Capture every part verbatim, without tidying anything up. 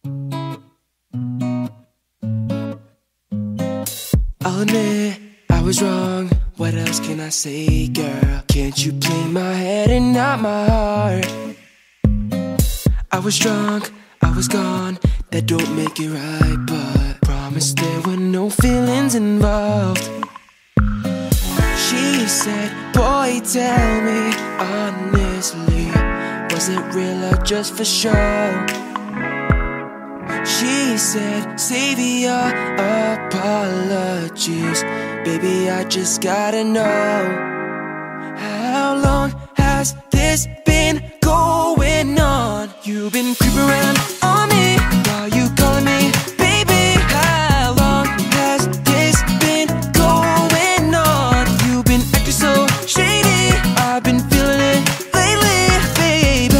I'll admit I was wrong. What else can I say, girl? Can't you play my head and not my heart? I was drunk, I was gone. That don't make it right, but promise there were no feelings involved. She said, boy, tell me honestly, was it real or just for show? She said, save your apologies, baby, I just gotta know. How long has this been going on? You've been creeping around on me while you calling me baby. How long has this been going on? You've been acting so shady, I've been feeling it lately, baby.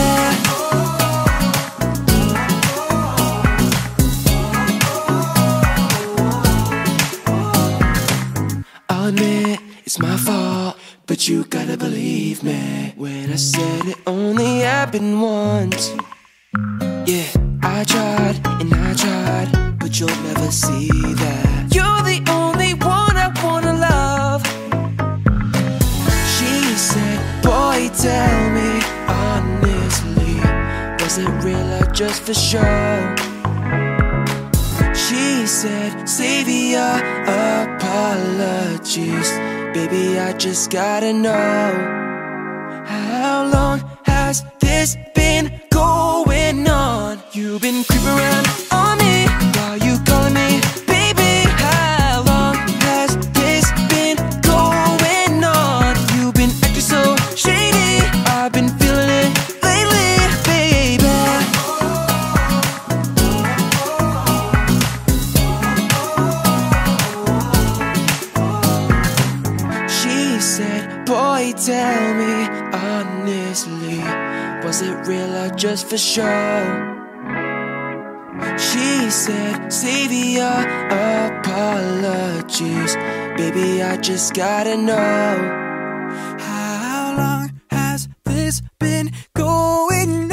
I'll admit it's my fault, but you gotta believe me when I said it only happened once. Yeah, I tried and I tried, but you'll never see that. You're the only one I wanna love. She said, boy, tell me honestly, was it real or just for show? She said, save your apologies, baby, I just gotta know. How long has this been going on? You've been creeping around on me while you calling me baby. How long has this been going on? You've been acting so shady, I've been feeling it lately, baby. She said, boy, tell me honestly, was it real or just for show? She said, save your apologies, baby, I just gotta know. How long has this been going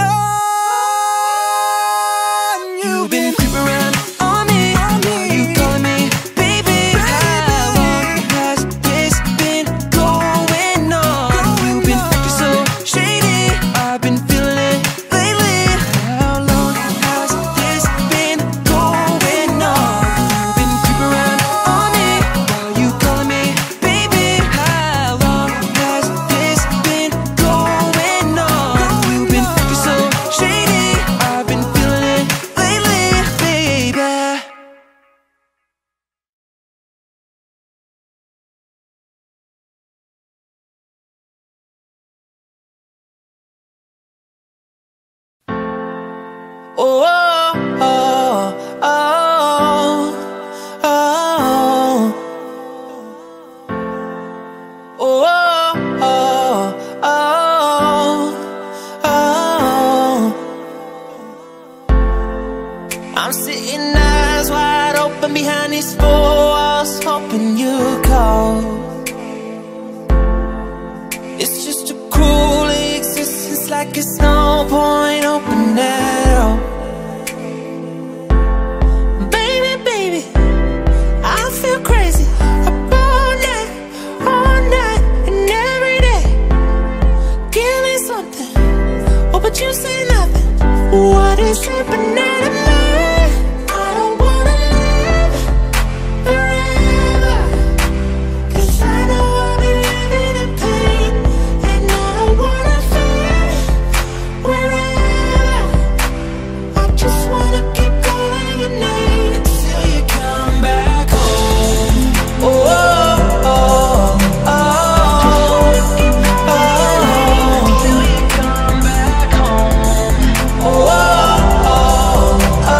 on? You've been creeping around on me, are you calling me baby? How long has this been going on? You've been acting so shady, I've been feeling it lately. How long has this been going on? You've been creeping around on me while you calling me baby. How long has this been going on? You've been acting so shady, I've been feeling it lately, baby. Oh, oh, oh, oh, oh, oh, oh, oh. I'm sitting eyes wide open behind these four walls, hoping you call. It's just a cruel existence, like it's no point open at all. Baby, baby, I feel crazy up all night, all night and every day. Give me something, oh, but you say nothing. What is happening to me? I don't wanna live forever, 'cause I know I'll be living in pain, and I don't wanna feel wherever. I just wanna keep calling your name until you come back home. Oh, oh, oh, oh, oh, until you come back home. Oh, oh, oh, oh,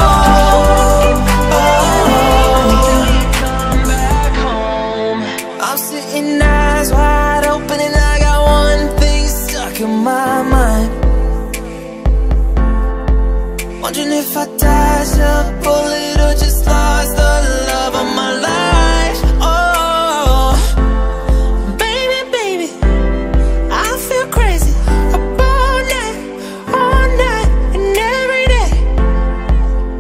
until you come back home. I'm sitting eyes wide open and I got one thing stuck in my mind. Wondering if I dodged a bullet or just lost the love of my life. Oh, baby, baby, I feel crazy up all night, all night and every day.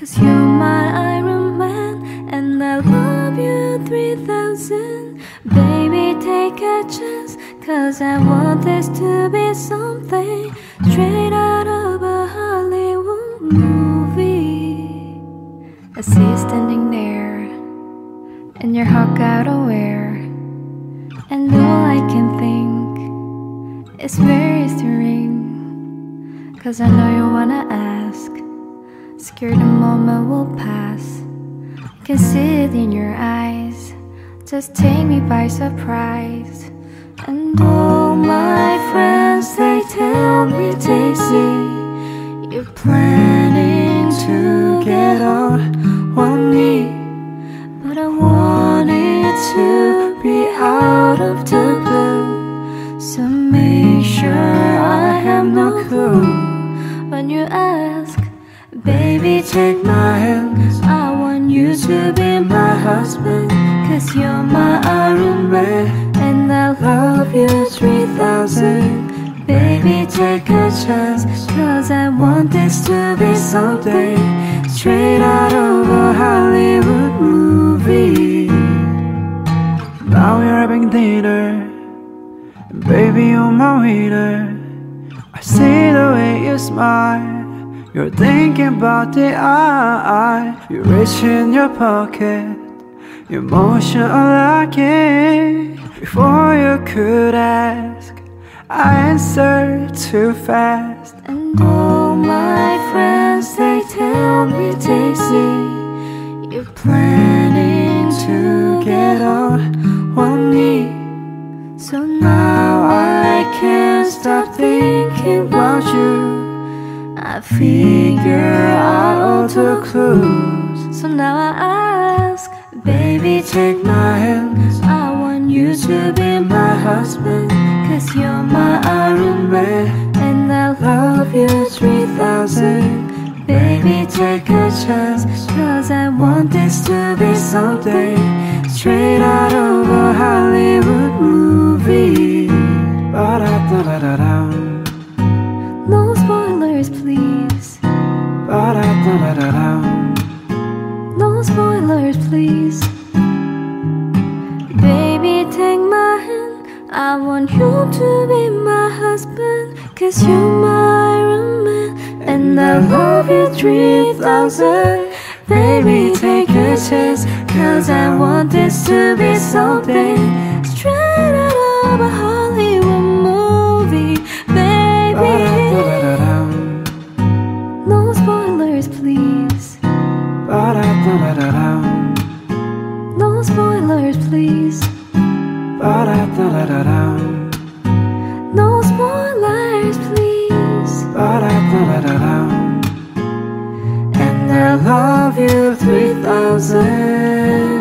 'cause you're my Iron Man, and I love you three thousand. Baby, take a chance, 'cause I want this to be something straight out of a Hollywood movie. I see you standing there, and your heart got aware, and all I can think is where is the ring? 'Cause I know you wanna ask, scared the moment will pass. Can see it in your eyes, just take me by surprise. And all my friends, they tell me, Daisy, you're planning to get out on me. But I want it to be out of the blue, so make sure I have no clue. When you ask, baby, take my hand, I want you to be my husband, 'cause you're my Iron Man, and I love you three thousand. Baby, take a chance, 'cause I want this to be something straight out of a Hollywood movie. Now we're having dinner, and baby, you're my winner. I see the way you smile, you're thinking about the eye. You reach in your pocket, your motion unlocking. Before you could ask, I answered too fast. And all my friends, they tell me, Daisy, you're planning to get out on me. So now I can't stop thinking about you. I figure out all the clues, so now I ask, baby, take my hand, I want you to be my husband, 'cause you're my Iron Man, and I love you three thousand. Baby, take a chance, 'cause I want this to be something straight out of a Hollywood movie. Ba-da-da-da-da-dum. No spoilers, please. Ba-da-da-da-da-dum. No spoilers, please. Baby, take my hand, I want you to be my husband, 'cause you're my Iron Man, and I love you three thousand. Baby, take a chance, 'cause I want this to be something straight out of a Hollywood movie. Baby, Ba-da-da-da-dum. no spoilers, please. Ba-da-da-da-dum. No spoilers, please. Ba-da-da-da-dum. No spoilers, please. Ba-da-da-da-dum. And I love you three thousand.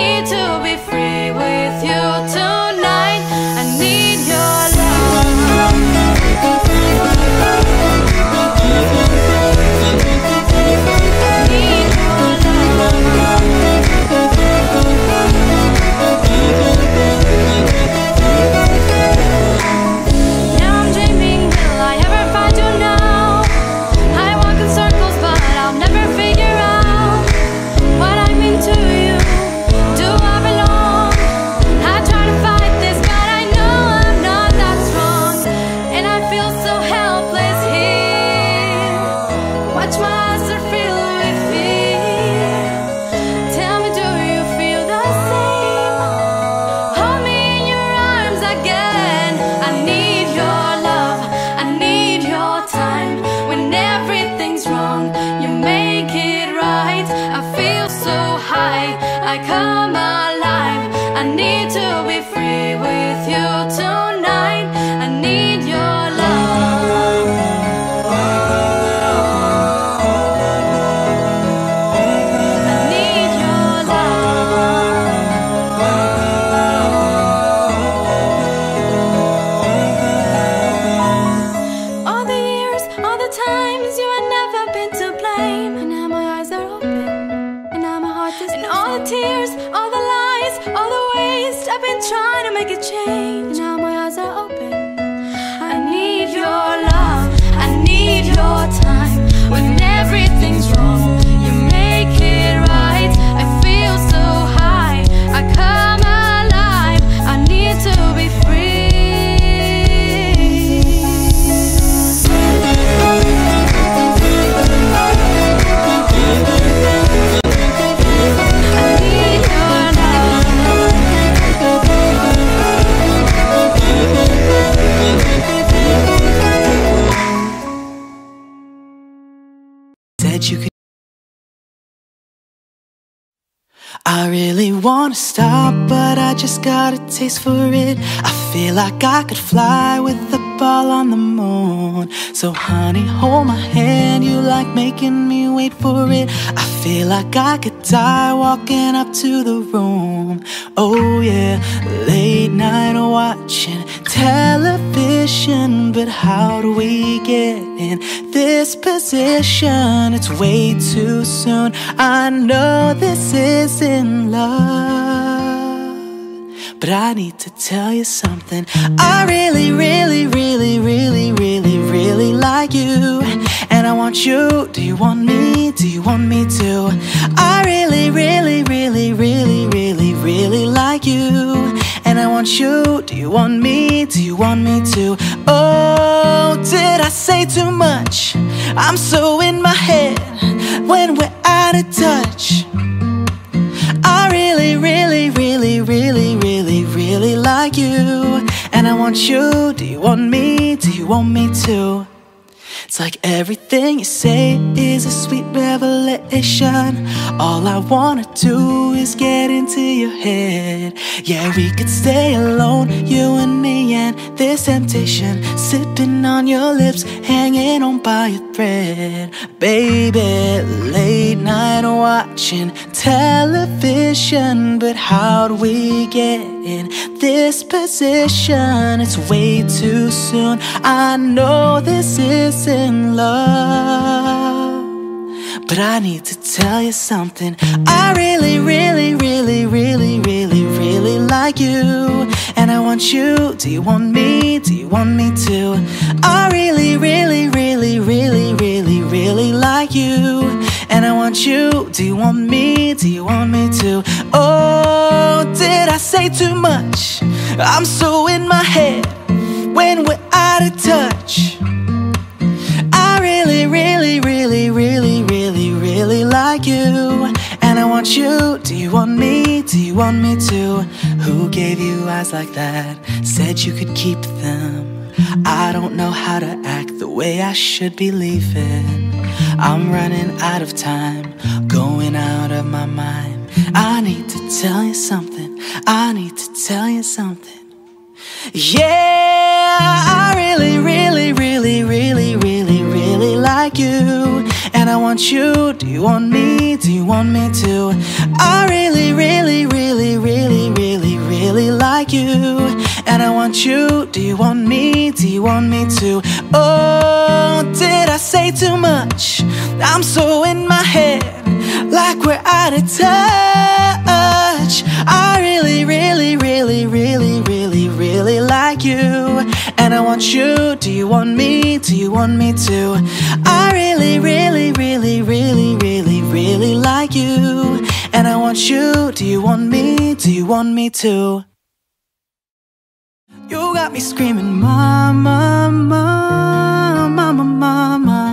need to be free with you tonight. I need your love. Need your love. Now I'm dreaming, will I ever find you now? I walk in circles, but I'll never figure out what I mean to you. Do I belong? I try to fight this, but I know I'm not that strong, and I feel so helpless here. Watch my eyes are filled with fear. Tell me, do you feel the same? Hold me in your arms again. I need your love, I need your time. When everything's wrong, you make it right. I feel so high, I come alive. I need to be free with you tonight. I need your love. I need your love. All the years, all the times you had never been to blame, and now my eyes are open, and now my heart is. And all the tears, all the lies, all the waste, I've been trying to make a change, and now my eyes are open. I need your love, I need your time. When everything's wrong, you make it right. I feel so high, I come alive. I need to be free. I need your Said you could. I really wanna stop, but I just got a taste for it. I feel like I could fly with the ball on the moon. So honey, hold my hand, you like making me wait for it. I feel like I could die walking up to the room. Oh yeah, late night watching television. But how do we get in this position? It's way too soon. I know this isn't love, but I need to tell you something. I really, really, really, really, really, really like you, and I want you. Do you want me? Do you want me to? I really, really, really, really, really, really like you, and I want you. Do you want me? Do you want me to? Oh, did I say too much? I'm so in my head when we're out of touch. I really, really, really, really, really, really like you, and I want you. Do you want me? Do you want me to? It's like everything you say is a sweet revelation. All I wanna do is get into your head. Yeah, we could stay alone, you and me and this temptation, sipping on your lips, hanging on by a thread. Baby, late night watching television. But how do we get in this position? It's way too soon. I know this isn't love, but I need to tell you something. I really, really, really, really, really, really like you, and I want you. Do you want me? Do you want me to? I really, really, really, really, really, really like you, and I want you. Do you want me? Do you want me to? Oh, did I say too much? I'm so in my head when we're out of touch. I really, really, really, really, really, really like you, and I want you. Do you want me? Do you want me to? Who gave you eyes like that? Said you could keep them. I don't know how to act the way I should be leaving. I'm running out of time, going out of my mind. I need to tell you something. I need to tell you something. Yeah, I really, really, really, really, really, really like you, and I want you, do you want me, do you want me to? I really, really, really, really, really, really like you. And I want you, do you want me, do you want me to? Oh, did I say too much? I'm so in my head, like we're out of touch. I really, really, really, really, really, really like you. And I want you, do you want me, do you want me to? I really, really, really, really, really, really like you. And I want you, do you want me, do you want me to? You got me screaming, mama, mama, mama, mama.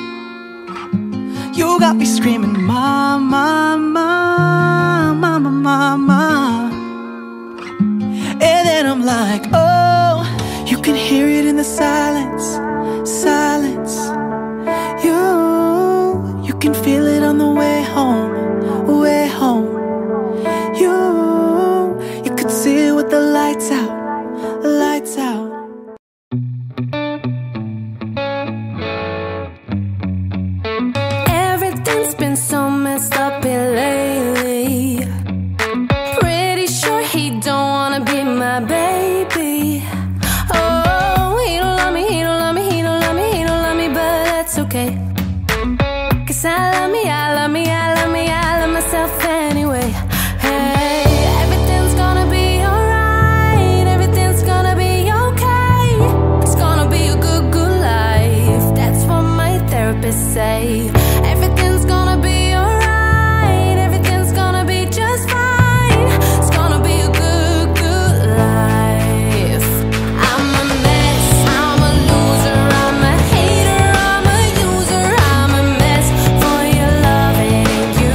You got me screaming, mama, mama, mama, mama. And then I'm like, oh, you can hear it in the silence, silence. You, you can feel it on the way home, way home. You, you could see it with the lights out, lights out. Everything's been so messed up here lately. Pretty sure he don't wanna be my baby. Oh, he don't love me, he don't love me, he don't love me, he don't love me, but that's okay. Cause I love me, I love me, I love me, I love myself anyway. Hey, everything's gonna be alright, everything's gonna be okay. It's gonna be a good, good life. That's what my therapist say. Everything's gonna be alright, everything's gonna be just fine. It's gonna be a good, good life. I'm a mess, I'm a loser, I'm a hater, I'm a user, I'm a mess for your loving you.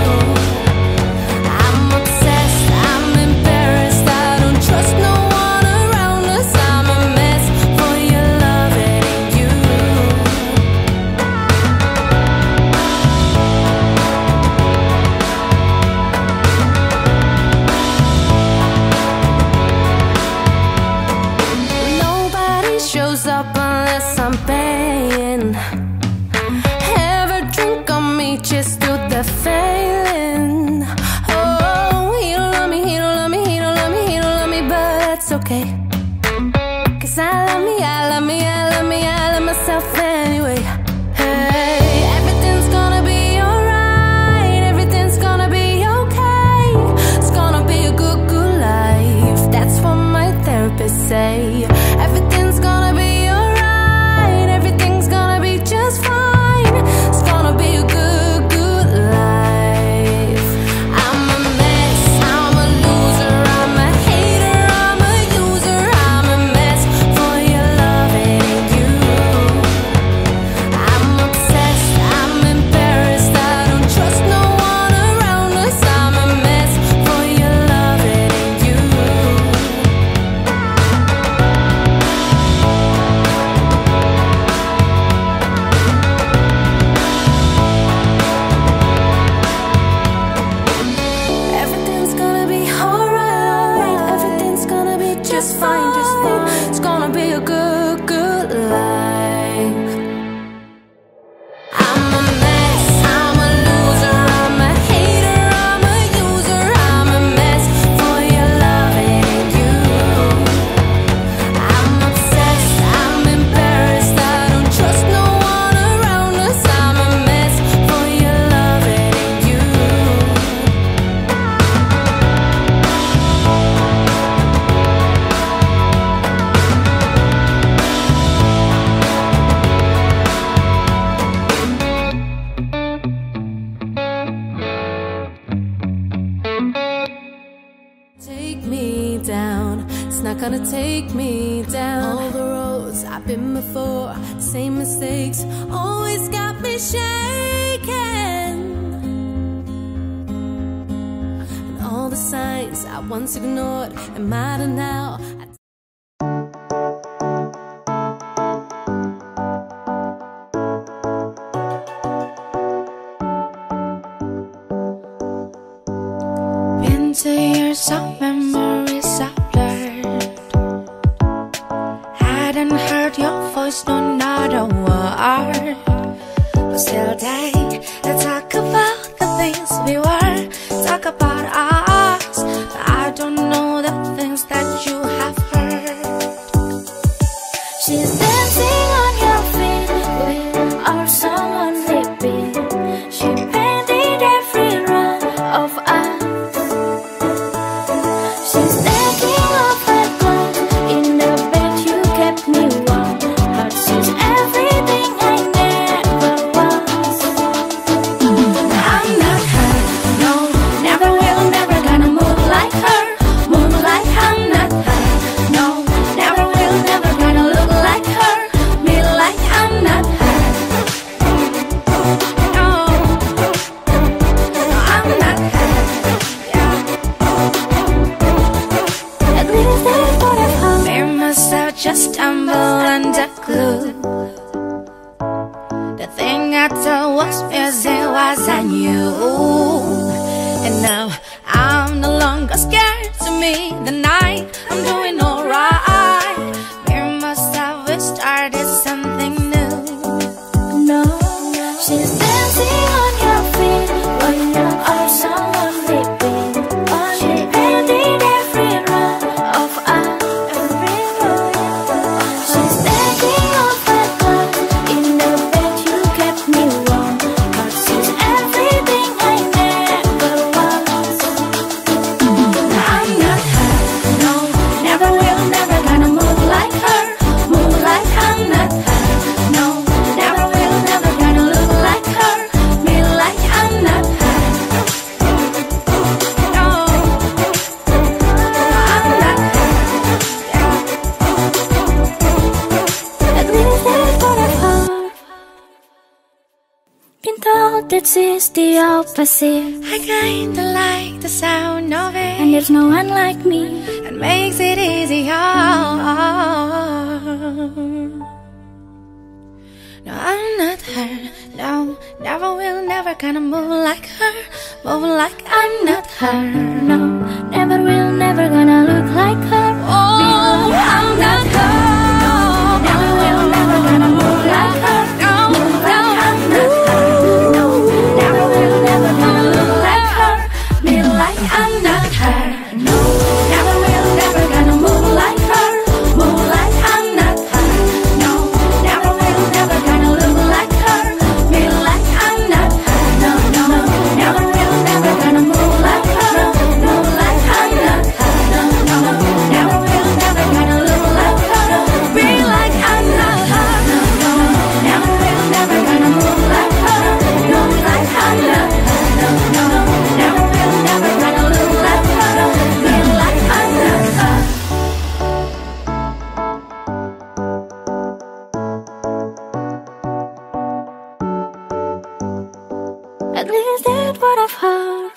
I'm obsessed, I'm embarrassed, I don't trust no one around us. I'm a mess for your loving you. Nobody shows up unless I'm paying. Ever drink on me just to the failing. Oh, he don't love me, he don't love me, he don't love me, he don't love me, but that's okay. Cause I love me, I love me, I love me, I love myself anyway. Hey, everything's gonna be alright, everything's gonna be okay. It's gonna be a good, good life. That's what my therapist say. Everything's gonna be alright, everything's gonna be just fine. It's gonna be a good, good life. I'm a mess, I'm a loser, I'm a hater, I'm a user, I'm a mess for your loving you. I'm obsessed, I'm embarrassed, I don't trust no one around us. I'm a mess for your loving you. Everything's gonna be alright, everything's gonna be just fine, just fine. It's gonna be a good, good life. I'm a mess, I'm a loser, I'm a hater, I'm a user, I'm a mess for your loving you. I'm obsessed, I'm embarrassed, I don't trust no one around us. I'm a mess for your loving you. Take me down, it's not gonna take me down. All the roads I've been before, same mistakes, always got me shaking. And all the signs I once ignored am matter now. I Into years of memories I've blurred. Hadn't heard your voice, no, not a word. But still day. Let's talk about the things we were, talk about us, but I don't know the things that you have heard. She's dancing on your feet with our song on repeat. She painted every run of us. She's taking off her clothes in the bed you kept me warm. But she's everything I never was. I'm not her, no, never will, never gonna move like her, move like I'm not her, no, never will, never gonna look like her, be like I'm not her, no, no, I'm not her, yeah. At least that's what I've heard. We must have just stumbled under glue. The thing I thought was busy wasn't you. And now I'm no longer scared to meet the night. I'm doing alright. We must have started something new. No, she's dancing on your feet with our song on repeat. She painted every run of us. She's taking off her clothes in the bed you kept me warm. But she's everything I never was. I'm not her, no, never will, never gonna move like her, move like I'm not her, no, never will, never gonna look like her, be like I'm not her, no, no, I'm not her, yeah. At least that's what I've heard. Been told that she's the opposite, I kinda like the sound of it, and there's no one like me. it makes it easier. No, I'm not her, no, never will, never gonna move like her, move like I'm not her, No, never will, never gonna look like her. oh, I'm not her, no, never will, never gonna move like her, no, no, I'm not her, no, never will, never gonna look like her, be like I'm not her, no, never will, never gonna move like her, move like I'm not her, no, never will, never gonna look like her, be like I'm not her, no, no, never will, never gonna move like her, move like I'm not her, no, no, never will, never gonna look like her, be like I'm not her, no, no, never will, never gonna move like her, move like I'm not her, no, no, never will, never gonna look like her, be like I'm not her. At least that's what I've heard.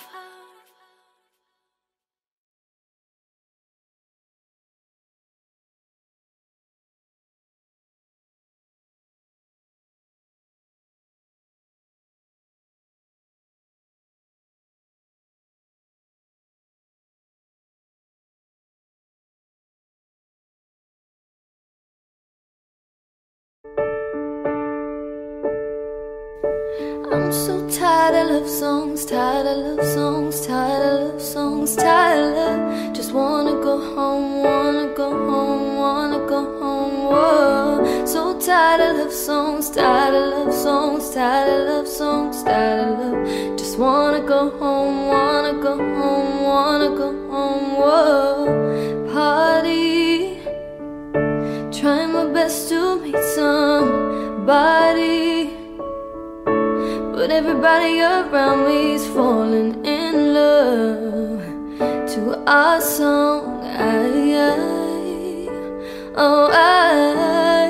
I'm so tired of love songs, tired of love songs, tired of love songs, tired of love. Just wanna go home, wanna go home, wanna go home. Whoa. So tired of love songs, tired of love songs, tired of love songs, tired of love. Just wanna go home, wanna go home, wanna go home. Whoa. Party, trying my best to meet somebody, but everybody around me is falling in love to our song. I, I, oh, I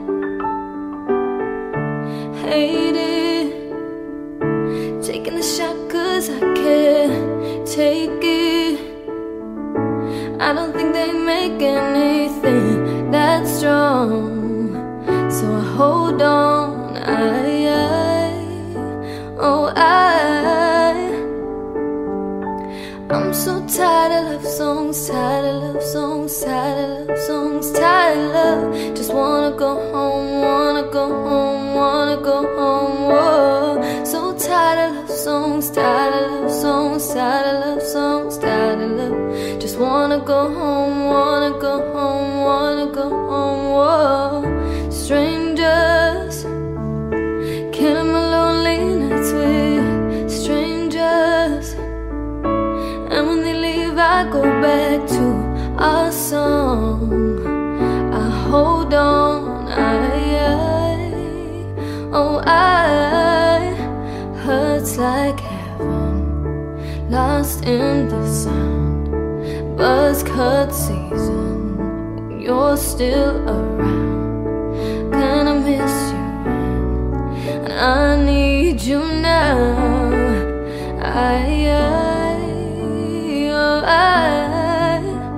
hate it, taking the shot cause I can't take it. I don't think they make anything that strong, so I hold on. I, I oh, I, I'm so tired of love songs, tired of love songs, tired of love songs, tired of love. Just wanna go home, wanna go home, wanna go home. Whoa. songs, tired of love songs, tired of love songs, tired of love. Just wanna go home, wanna go home, wanna go home. Whoa, strangers, killing my lonely nights with strangers. And when they leave, I go back to our song. I hold on, I, I oh I hurts like heaven, lost in the sound. Buzz cut season, when you're still around. Gonna miss you, and I need you now. I, I, oh I,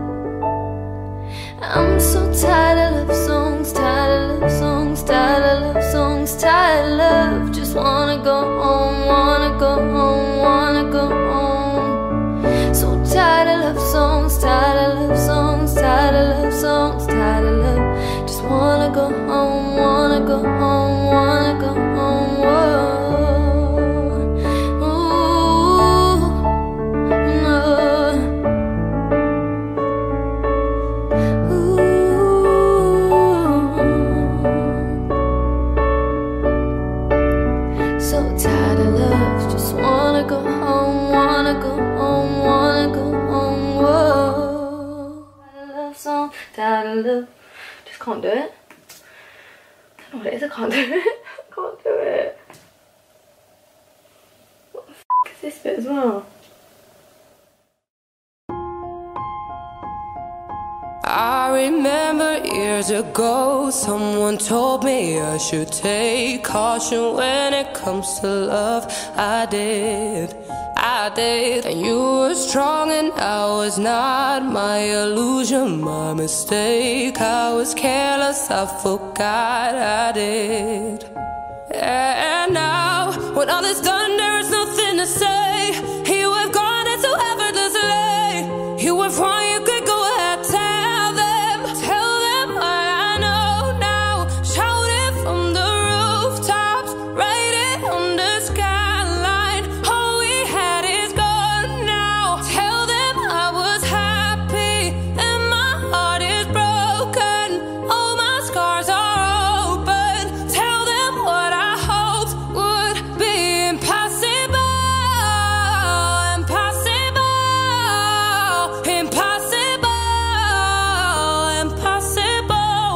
I'm so tired of love songs, tired of love songs, tired of love songs, tired of love. Just wanna go home, wanna go home, wanna go home. So tired of love songs, tired of love songs, tired of love songs, tired of love. Just wanna go home, wanna go home, wanna go home. Whoa. Tired of love. Just can't do it. I don't know what it is, I can't do it. I can't do it. What the f is this bit as well? I remember years ago, someone told me I should take caution when it comes to love. I did, I did. And you were strong and I was not. My illusion, my mistake. I was careless, I forgot I did. And now, when all is done, there is nothing to say. You have gone into effortlessly. You were wrong, you could go ahead, tell them. Tell them what I know now. Shout it from the rooftops, write it on the skyline. All we had is gone now. Tell them I was happy and my heart is broken. All my scars are open. Tell them what I hoped would be impossible. Impossible. Impossible. Impossible.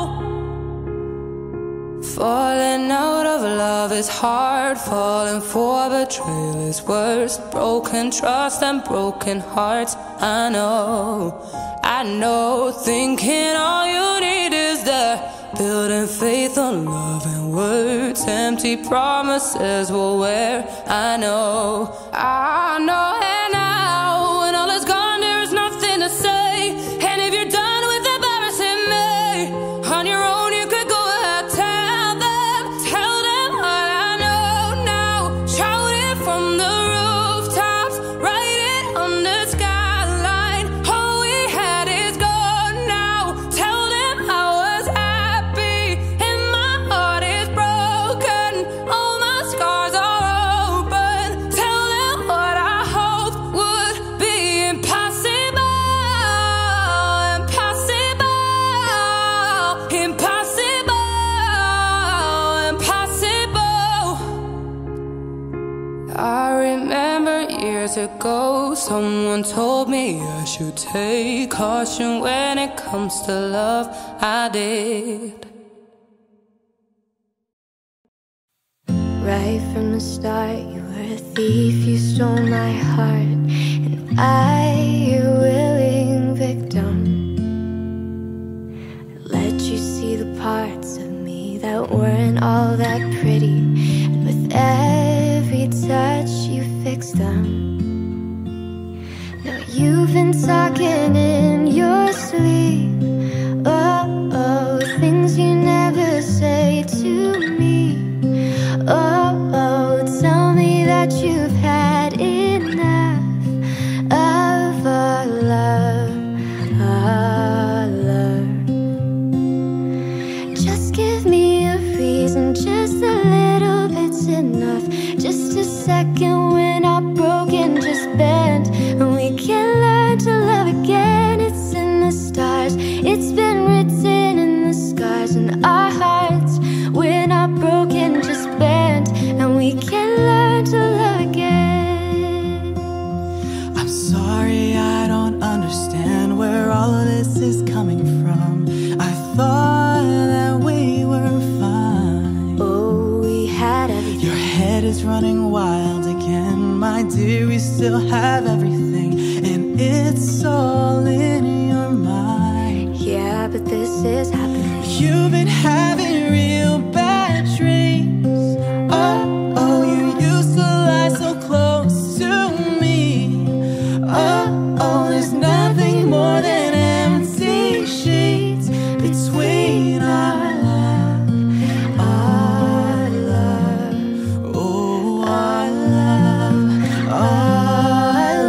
Falling out of love is hard. Falling for betrayal is worse. Broken trust and broken hearts. I know, I know. Thinking all you need is that. Building faith on love and words. Empty promises will wear. I know, I know. And now, when all is gone, there is nothing to say. And if you're done with embarrassing me, on your own you could go ahead, tell them. Tell them what I know now. Shout it from the rooftops, write it on the skyline. All we had is gone now. Tell them I was happy and my heart is broken. All my scars are open. Tell them what I hoped would be impossible. Impossible. Impossible. Impossible. I remember years ago, someone told me I should take caution when it comes to love. I did. Right from the start, you were a thief, you stole my heart. And I, your willing victim, let you see the parts of me that weren't all that pretty. And with every touch, you fixed them. Now you've been talking in your sleep. Oh, oh, things you never say to me. Oh, oh, tell me that you've had enough of our love. dear, we still have everything, and it's all in your mind. Yeah, but this is happening. You've been having real bad dreams. Oh, oh, you used to lie so close to me. Oh, oh, there's nothing more than empty sheets between our love, our love, oh, our love, our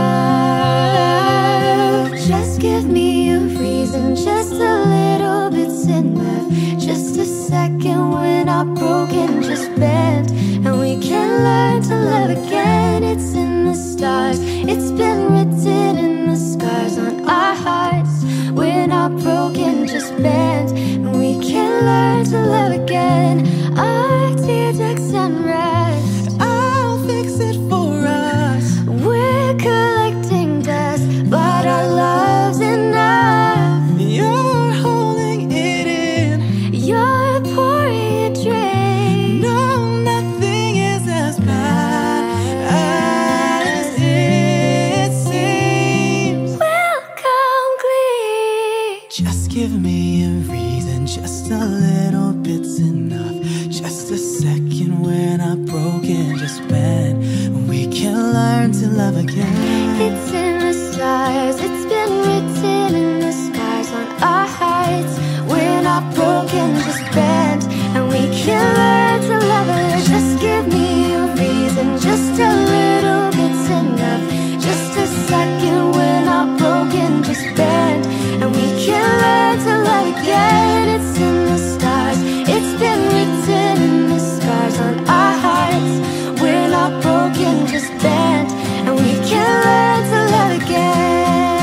love. Just give me a reason, just a little bit's enough. Just a second when I'm broken, just bend, and we can learn to love again. It's in the stars, it's been written in the scars on our hearts. We're not broken, just bend, and we can learn to love again. Our teardrops and rest, I'll fix it for us. we're collecting dust, but our love's enough. You're holding it in. You're pouring a drink. No, nothing is as bad as it seems. We'll come clean. Just give me a reason, just a little bit's enough. Just a second when I'm broken, just bend, and we can learn to love again. It's in the stars, it's been written in the scars on our hearts. We're not broken, just bend, and we can learn to love her. Just give me a reason, just a little bit's enough. Just a second, we're not broken, just bend, and we can learn to love again. It's in the stars, it's been written in the scars on our hearts. We're not broken, just bend, and we can learn to love again.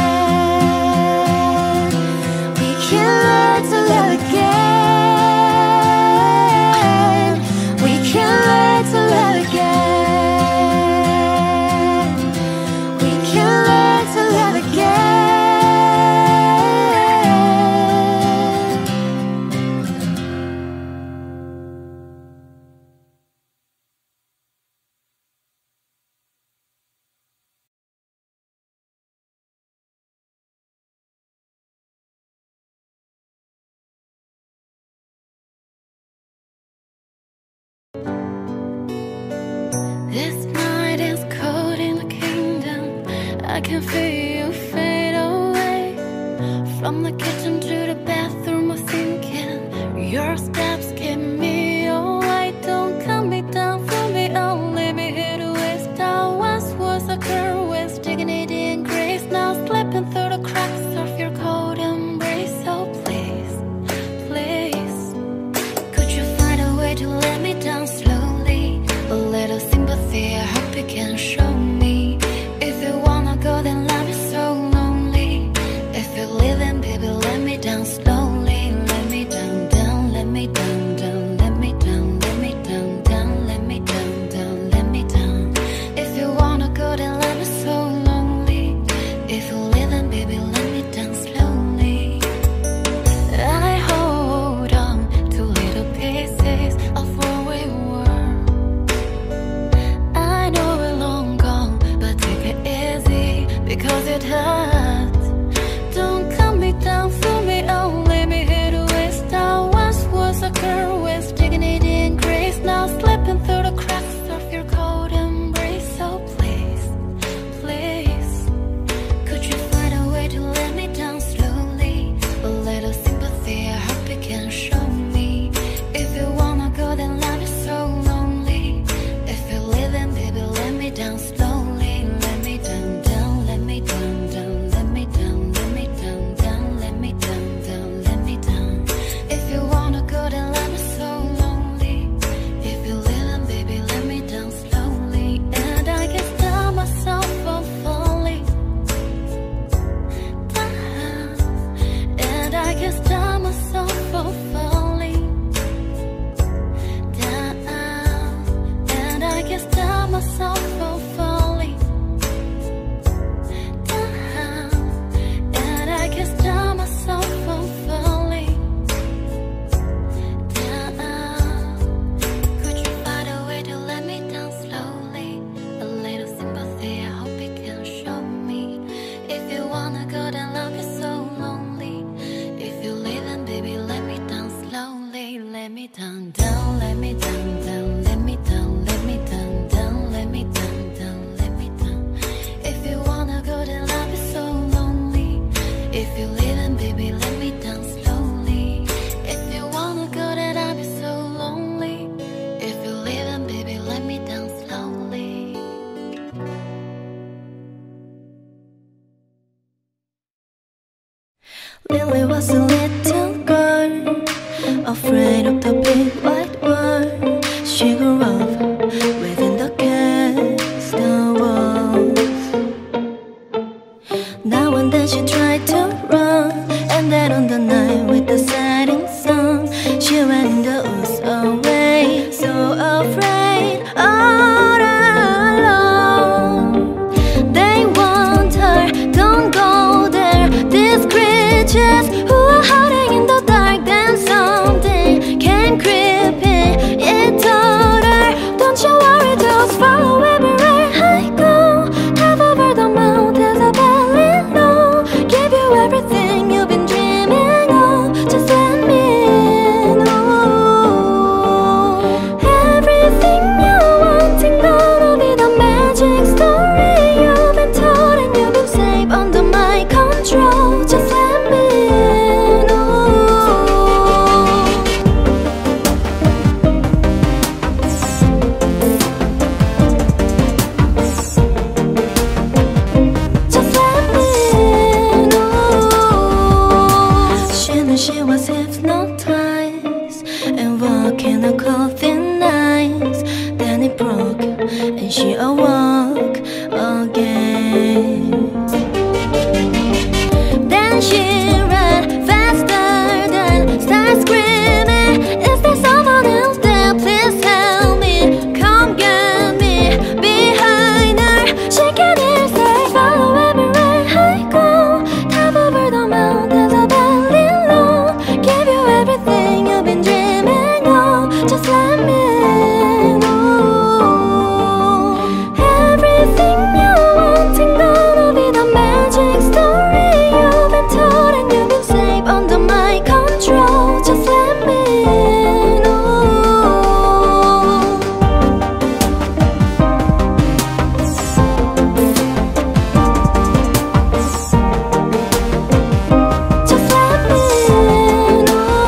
We can learn to love again. We can learn to love again. We can learn to love again. This night is cold in the kingdom. I can feel you fade away. From the kitchen to the bathroom, I'm thinking your steps keep me away. Don't cut me down, throw me on, leave me here to waste. I once was a girl with dignity and grace, now slipping through the cracks of your cold embrace. So please, please, could you find a way to let me down slowly? A little sympathy, I hope you can show me. If you wanna go, then love is so lonely. If you're leaving, baby, let me Lily was a little girl, afraid of the big white world. She grew up within the castle walls. Now and then she tried to run, and then on the night with the setting sun, she went the woods away, so afraid, all alone. They want her, don't go there. These creatures who are hiding in the dark, then something came creeping. It told her, don't you worry, just follow everywhere I go. Head over the mountains, I barely know. Give you everything you've been dreaming of. Just let me in. Oh, everything you're wanting, gonna be the magic story you've been told, and you've been safe under my control. Just let me in. Oh, just let me in. Oh, she knew she was hypnotized and walking a cold thin nights. Then it broke and she awoke again. Then she ran faster than started screaming, is there someone else there? Please help me, come get me. Behind her, she can hear say, follow everywhere I go. Top over the mountains, I barely know. Give you everything you've been dreaming of. Just let me in. Oh, everything you're wanting, gonna be the magic story you've been told, and you've been safe under my control. Just let me in. Oh, just let me in.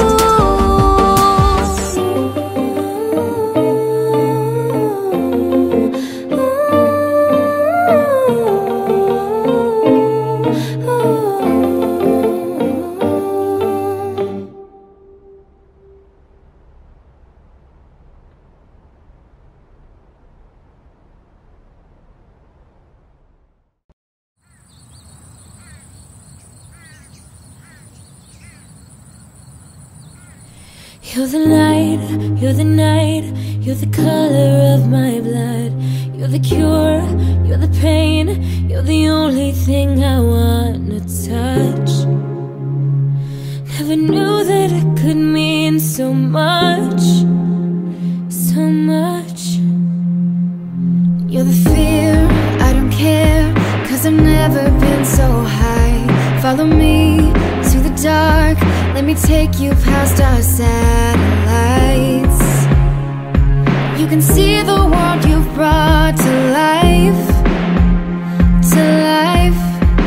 You're the light, you're the night, you're the color of my blood. You're the cure, you're the pain, you're the only thing I wanna touch. Never knew that it could mean so much, so much. You're the fear, I don't care, cause I've never been so high. Follow me to the dark, let me take you past our satellites. You can see the world you've brought to life, to life.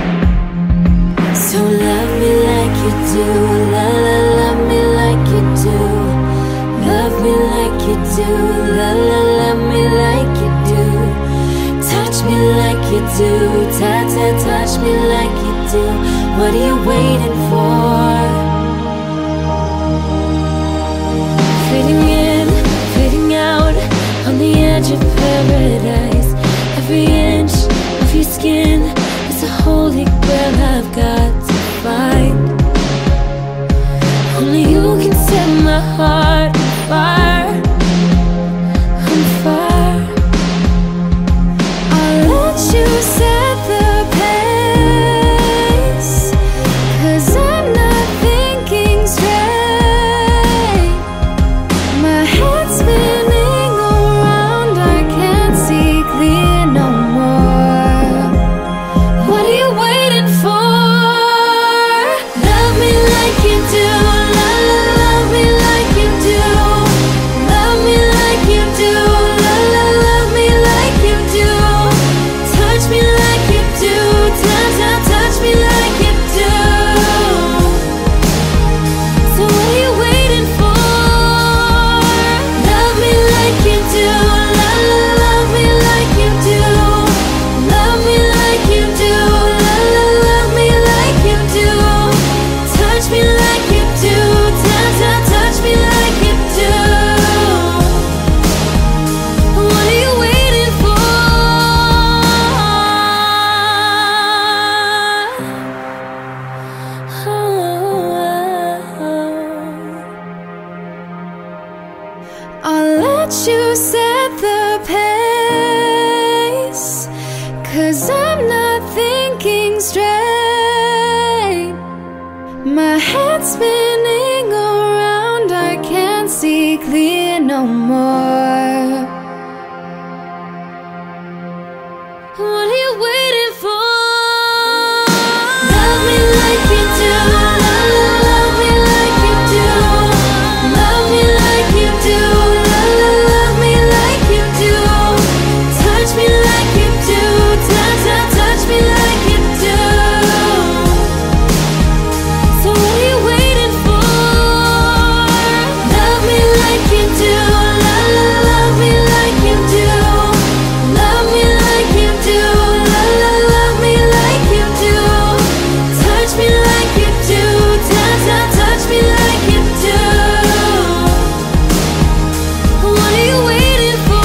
So love me like you do, la la, love me like you do. Love me like you do, la la, love me like you do. Touch me like you do, ta ta, touch me like you do. What are you waiting for? Fading in, fading out, on the edge of paradise. Every inch of your skin is a holy grail I've got to find. Only you can set my heart on fire, on fire. I'll let you set the pace, cause I'm not thinking straight. My head's spinning around, I can't see clear no more. What are you waiting for? My head's spinning around, I can't see clear no more. What are you waiting for? Love me like you do, love, love me like you do. Love me like you do, love, love me like you do. Touch me like you do, touch, touch, touch me like you do. So what are you waiting for? Love me like you do, love, love me like you do. Love me like you do, love, love me like you do. Touch me like you do, touch, touch, touch me like you do. What are you waiting for?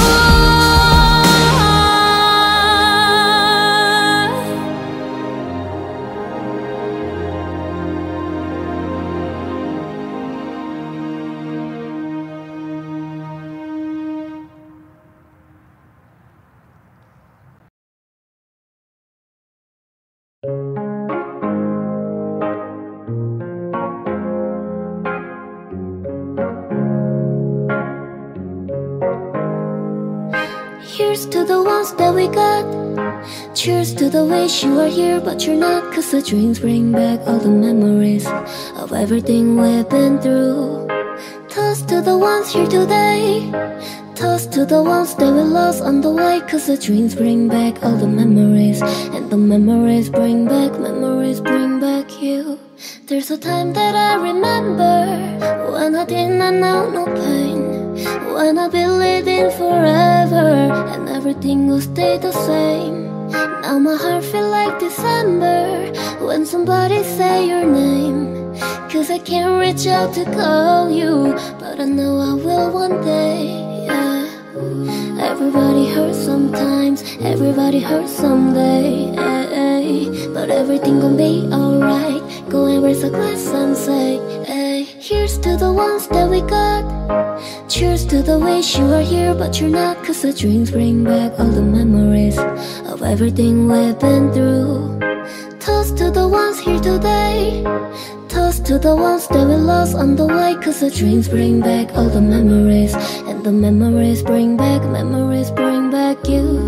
Here's to the ones that we got. Cheers to the wish you were here but you're not. Cause the drinks bring back all the memories of everything we've been through. Toast to the ones here today. Toast to the ones that we lost on the way. Cause the dreams bring back all the memories. And the memories bring back, memories bring back you. There's a time that I remember when I did not know no pain, when I believed in forever and everything will stay the same. Now my heart feel like December when somebody say your name. Cause I can't reach out to call you, but I know I will one day, yeah. Everybody hurts sometimes, everybody hurts someday, eh, eh. But everything gon' be alright. Go and raise a glass and say, hey. Here's to the ones that we got. Cheers to the wish you were here but you're not. Cause the drinks bring back all the memories of everything we've been through. Toast to the ones here today. Toast to the ones that we lost on the way. Cause the drinks bring back all the memories. And the memories bring back, memories bring back you.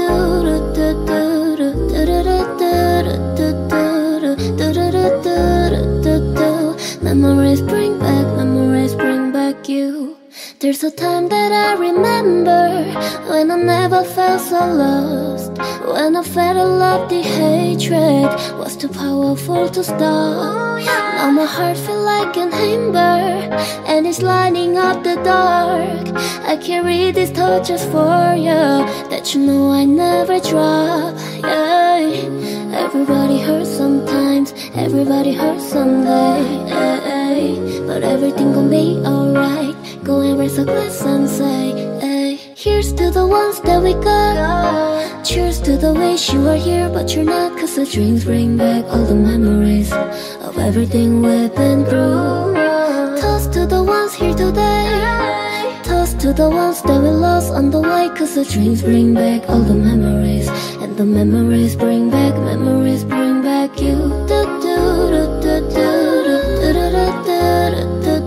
Memories bring back, memories bring back you. There's a time that I remember when I never felt so lost, when I felt a love the hatred was too powerful to stop. Now my heart feel like an ember and it's lighting up the dark. I carry these torches for you, that you know I never drop, yeah. Everybody hurts sometimes, everybody hurts someday, eh, eh. But everything gon' be alright. Go and raise a glass and say, hey. Here's to the ones that we got. Cheers to the wish you were here but you're not. Cause the drinks bring back all the memories of everything we've been through. Toast to the ones here today. Toast to the ones that we lost on the way. Cause the drinks bring back all the memories. And the memories bring back, memories bring back you. Do, do, do, do, do, do, do, do, do,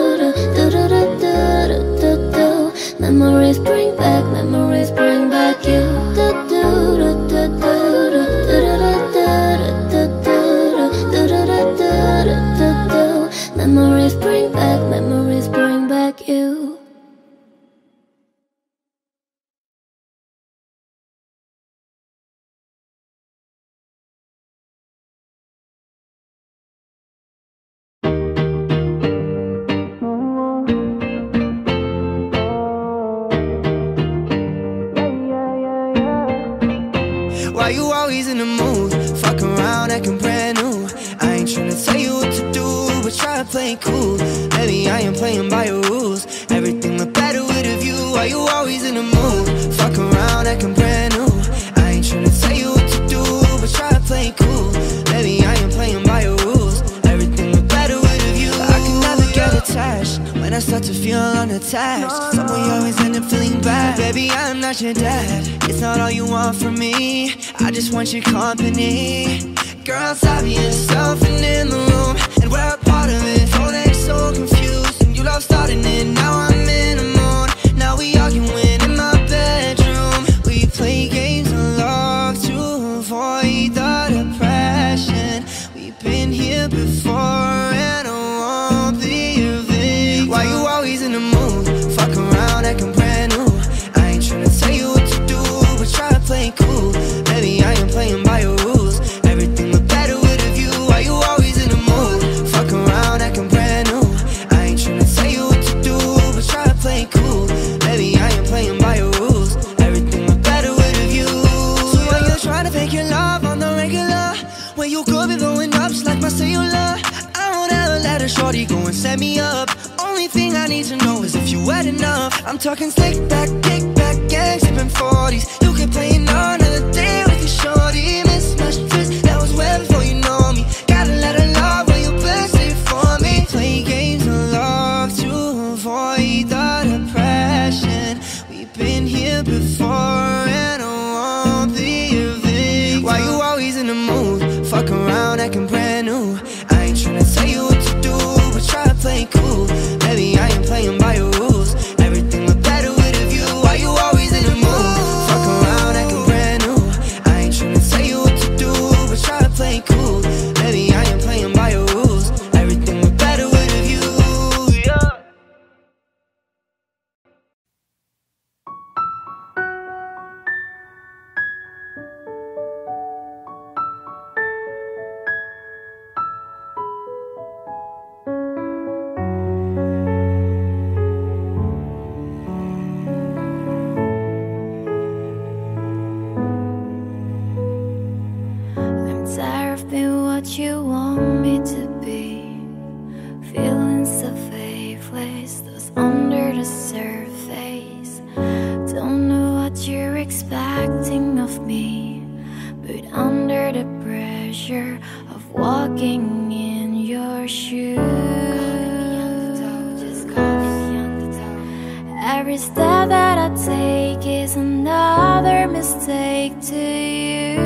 do, do. Memories bring back, memories bring back you. Do, do, do, do, do, do, do, do. Memories bring back, memories bring back you. Why you always in the mood? Fuck around, acting brand new. I ain't tryna tell you what to do, but try to play it cool. Baby, I ain't playing by your rules. Everything look better with a view. Why you always in the mood? Fuck around, acting brand new. I ain't tryna tell you what to do, but try to play it cool. Baby, I ain't playing by your rules. Everything look better with a view. I can never get attached when I start to feel unattached. Someone you always end up feeling bad. Baby, I'm not your dad. It's not all you want from me. I just want your company. Girl, stop being yourself and in the room. And here before, and I won't be a victim. Why you always in the mood? Fuck around, acting brand new. I ain't tryna tell you what to do, but try to play it cool. Baby, I ain't playing by your rules. Everything look better with a view. Why you always in the mood? Fuck around, acting brand new. I ain't tryna tell you what to do, but try to play it cool. Baby, I ain't playing by your rules. Everything look better with a view. So while you're trying to fake your love on the regular, when you could be blowing up just like my cellular, I won't ever let a shorty go and set me up. Only thing I need to know is if you wet enough. I'm talking slick back, kick back, gang, sipping forties. You can play another day with your shorty. Mismatched twist, that was way before you know me. Gotta let her love when you best it for me. Play games of love to avoid the depression. We've been here before, and I won't be a victim. Why you always in the mood? Fuck around, acting brand new. I ain't tryna tell you what to do, but try to play it cool. Baby, I ain't playing by your rules. Everything look better with a view. Why you always in the mood? Fuck around, acting brand new. I ain't tryna tell you what to do, but try to play it cool. Baby, I ain't playing by your rules. Everything look better with a view. Yeah. I'm tired of being what you want me to be. Feelings so faithless, those under the surface. Don't know what you're expecting of me, but under the pressure of walking in your shoes, every step that I take is another mistake to you.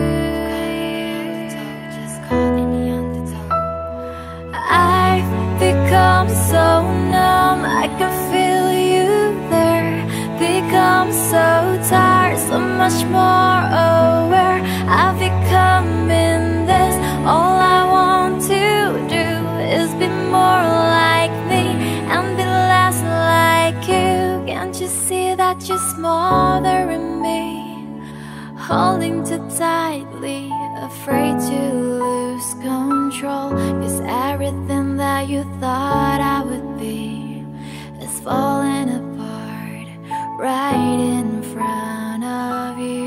I've become so numb, I can feel you there. Become so tired, so much more aware. I've become in this. All I want to do is be more like me and be less like you. Can't you see that you're smothering me? Holding too tightly, afraid to lose control. Cause everything that you thought I would be is falling apart right in front of you.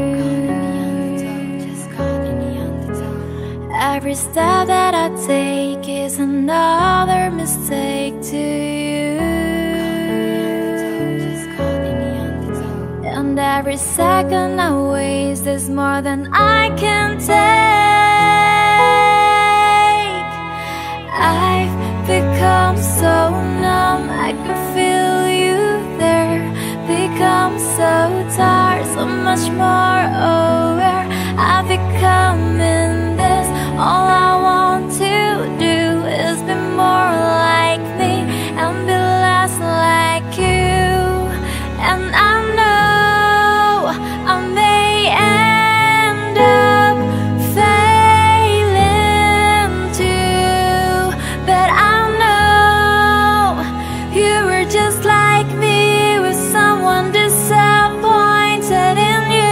Every step that I take is another mistake to you. And every second I waste is more than I can take. I've become so numb, I can feel you there. Become so tired, so much more aware. I've become in this. All I want to do is be more like me and be less like you. And I know I may end up failing too, but I know you were just like me, with someone disappointed in you.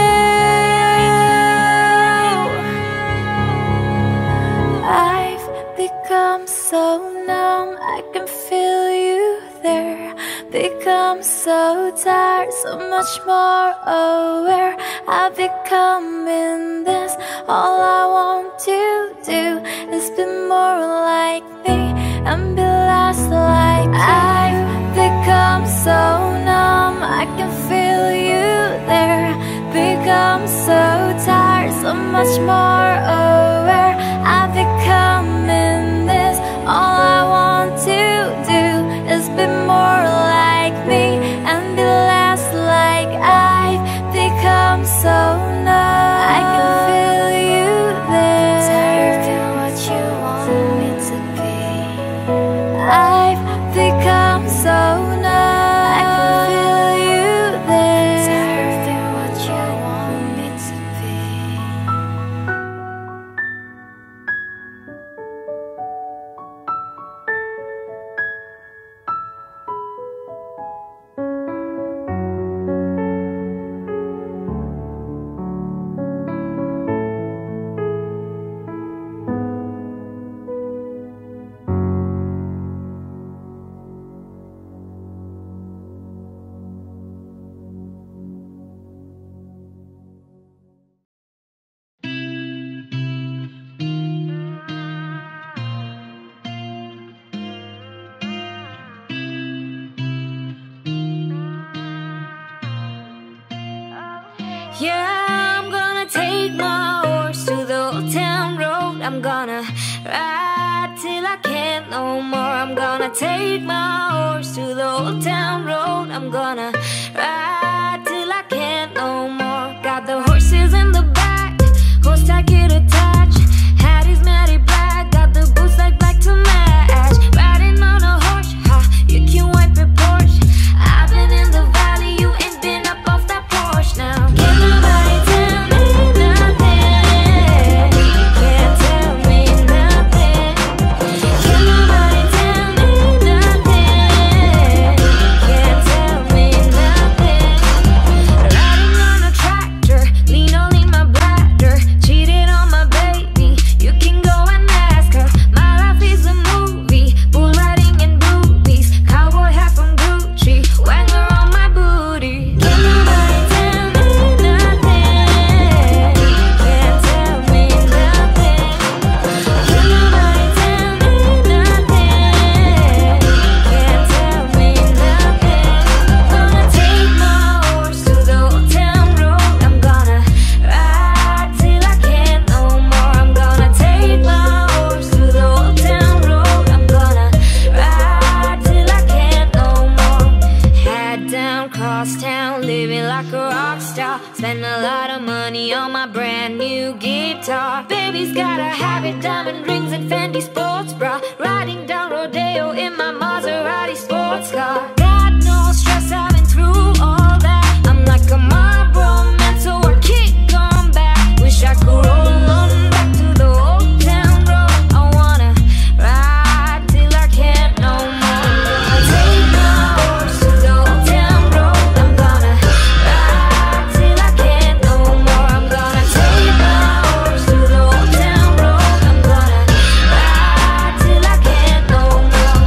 I've become so numb, I can feel you there. Become so tired, so much more aware. I've become in this. All I want to do is be more like me and be less like you. I've become so numb, I can feel you there. Become so tired, so much more aware. I've become in this. All I want to do is be more like me and be less like I've become so numb. I can feel you there. Tired of what you want me to be. I've become so numb. I can feel you there. Tired of what you want me to be. Yeah, I'm gonna take my horse to the old town road. I'm gonna ride till I can't no more. I'm gonna take my horse to the old town road. I'm gonna ride till I can't no more. Got the horses in the back, horse tacket attached. Hat is matty black, got the boots like black to match. Riding on a horse, ha, you can wipe your Porsche. I've been in the valley, you ain't been up off that porch now. Can't nobody tell me nothing. Can't tell me nothing. Can't nobody tell me nothing. Can't tell me nothing. Riding on a tractor, lean all in my bladder. Cheated on my baby, you can go and ask her. My life is a movie, bull riding in boobies. Cowboy hat from Gucci, Wrangler on my booty. Can't nobody tell me nothing. Can't tell me nothing. Can't nobody tell me nothing. Can't tell me nothing. Gonna take my horse to the old town road. I'm gonna ride till I can't no more. I'm gonna take my horse to the old town road. I'm gonna ride till I can't no more. Head down, cross town, living like a rock star. Spend a lot of money on my brand new guitar. Baby's got a habit, diamond rings and Fendi sports bra. Riding down Rodeo in my Maserati sports car. Got no stress, I've been through all that. I'm like a Marlboro man, so I kick on back. Wish I could roll on back to the old town road. I wanna ride till I can't no more. I'll take my horse to the old town road. I'm gonna ride till I can't no more. I'm gonna take my horse to the old town road. I'm gonna ride till I can't no more.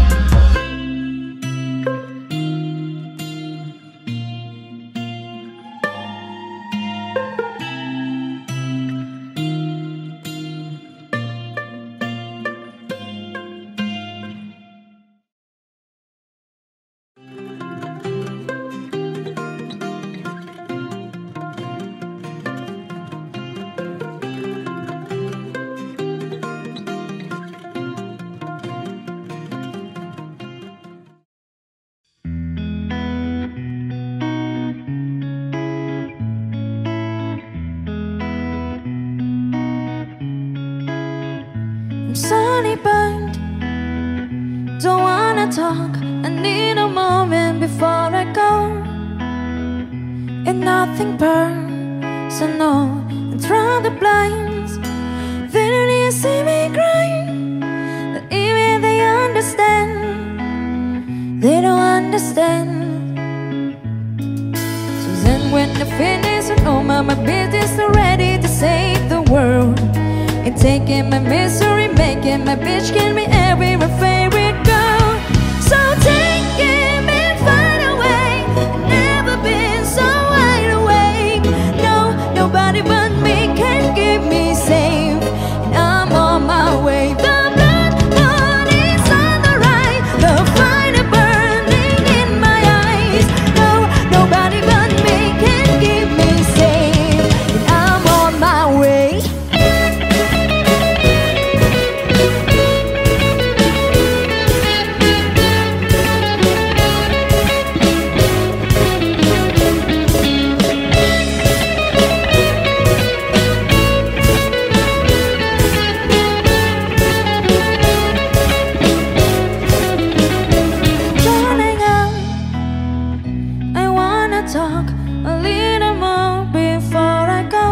I'm sunny burned, don't wanna talk. I need a moment before I go. And nothing burns, so no. And through the blinds, then you see me crying. But even they understand, they don't understand. So then when I finish, I know my business is ready to save the world. And taking my misery, making my bitch, can be every my favorite girl. So take him and find a way. Never been so wide awake. No, nobody but me can keep me safe. And I'm on my way. The blood moon is on the right. The fire burning in my eyes. No, nobody but me can keep me safe. And I'm on my way. Darling, I wanna talk a little more before I go.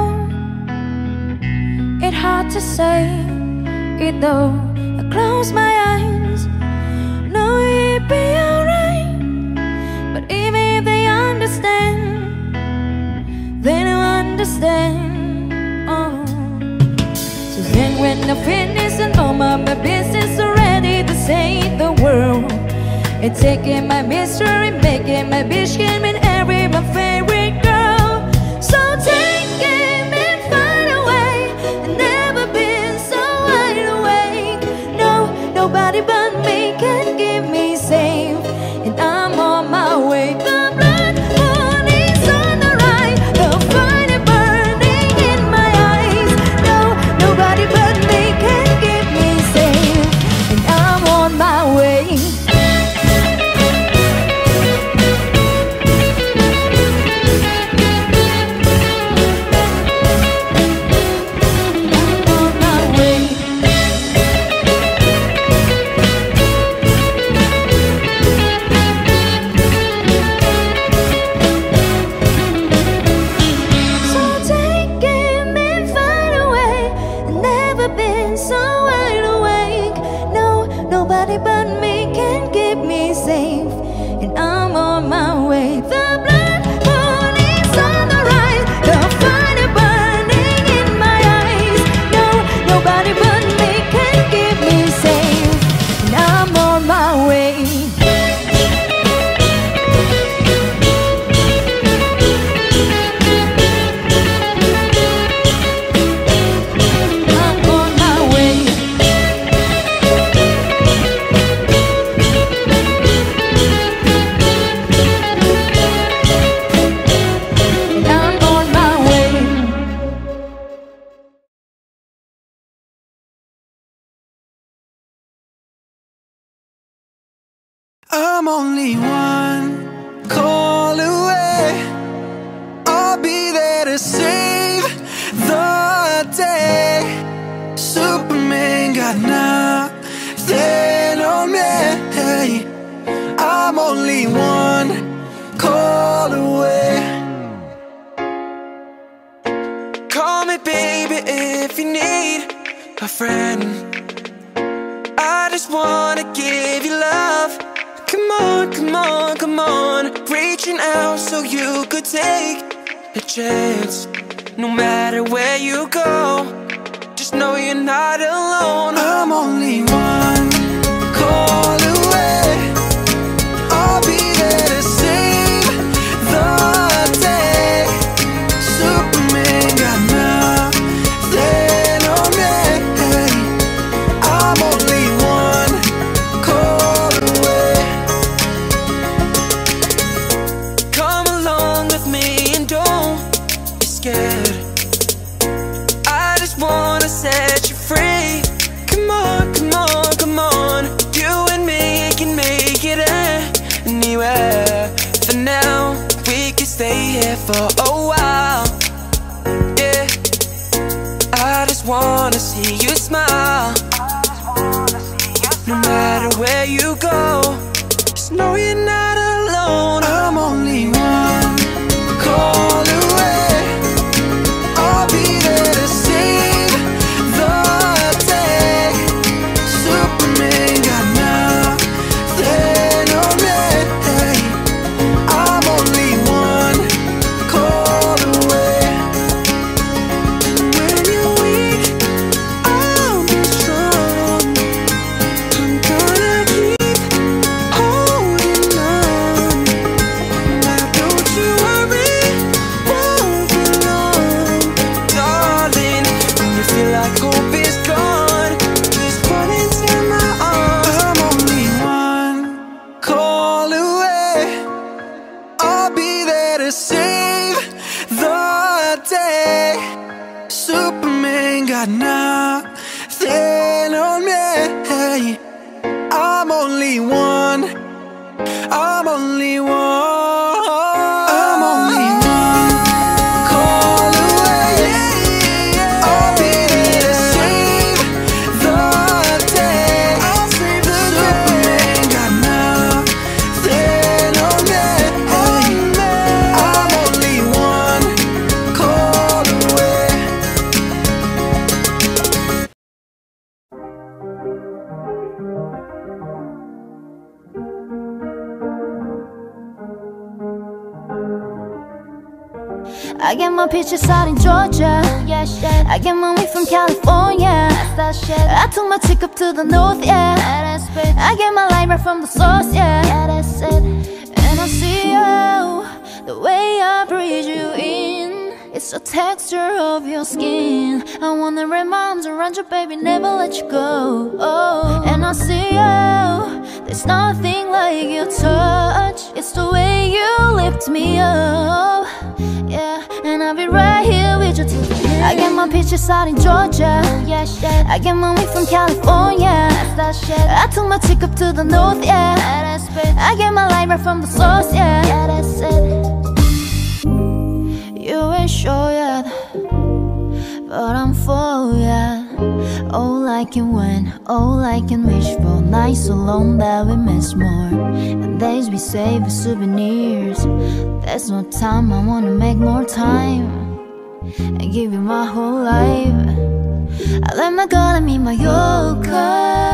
It's hard to say it though. I close my eyes, know it'd be alright. But even if they understand, they don't understand. Oh. So then when I finish, I know my business is ready to save the world. And taking my mystery, making my bitch, can mean every my favorite girl. So take him and find a way. I've never been so wide awake. No, nobody but me can keep me safe. And I'm on my way. The blood moon is on the right. The fire on my way. I'm only one call away. I'll be there to save the day. Superman got nothing on me. I'm only one call away. Call me baby if you need a friend. I just wanna give you love. Come on, come on, come on. Reaching out so you could take a chance. No matter where you go, just know you're not alone. I'm only one call away. I'll be there to save the day. Superman got nothing on me. I'm only one call away. Come along with me and don't be scared. I just wanna set you free. Come on, come on, come on. You and me can make it anywhere. For now, we can stay here for a while. Yeah, I just wanna see you smile. No matter where you go, just know you're not alone. I'm only one call away. I'll be there to save the day. Superman got nothing on me. I'm only one call away. When you're weak, I'll be strong. I'm gonna keep holding on. Now don't you worry, won't be long. Darling, when you feel like hope is gone, just run into my arms. I'm only one call away. I'll be there to save the day. Superman got nothing on me. I'm only one. I'm only one. I'm only one call away. I'll be there to save the day. Superman got nothing on me. I'm only one call away. I get my pictures out in Georgia. Yeah, shit. I get my weed from California. That's that shit. I took my chick up to the north, yeah. Yeah, that's it. I get my light right from the source, yeah. Yeah, that's it. And I see you, the way I breathe you in. It's the texture of your skin. I wanna wrap my arms around you, baby, never let you go. Oh. And I see you, there's nothing like your touch. It's the way you lift me up. Yeah, and I'll be right here with you till the end. I get my pictures out in Georgia. Yeah, shit. I get my weed from California. That's that shit. I took my chick up to the north, yeah. Yeah, that's it. I get my light right from the source, yeah. Yeah, that's it. You ain't sure yet, but I'm full, yeah. All I can win, all I can wish for. Nights alone that we miss more, and days we save as souvenirs. There's no time, I wanna make more time and give you my whole life. I let my God and me my yoga.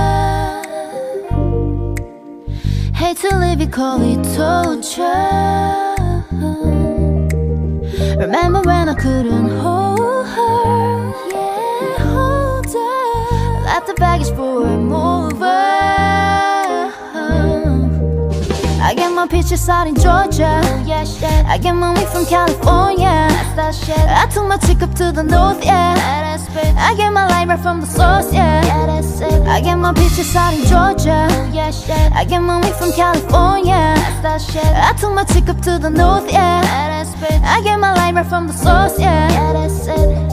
Hate to leave you, call it torture. Remember when I couldn't hold her? Yeah, hold her. Left the baggage for a mover. I get my pictures out in Georgia. Yeah, shit. I get my weed from California. That's that shit. I took my chick up to the north, yeah. Yeah, that's it. I get my light right from the source, yeah. Yeah, that's it. I get my pictures out in Georgia. Yeah, shit. I get my weed from California. That's that shit. I took my chick up to the north, yeah. Yeah, that's it. I get my light right from the source, yeah. Yeah, that's it.